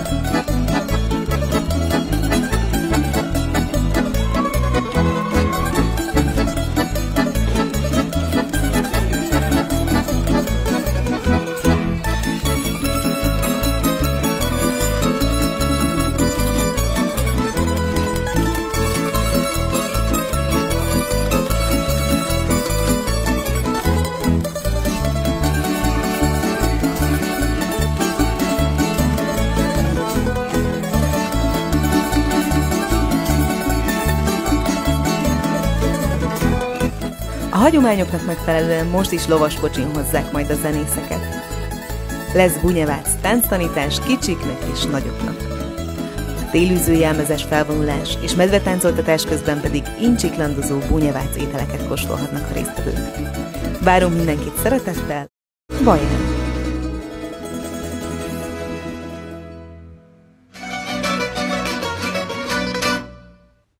A hagyományoknak megfelelően most is lovaskocsin hozzák majd a zenészeket. Lesz Bunyevác tánctanítás kicsiknek és nagyoknak. A télűző jelmezes felvonulás és medvetáncoltatás közben pedig incsiklandozó bunyevác ételeket kóstolhatnak a résztvevők. Várunk mindenkit szeretettel, Baján!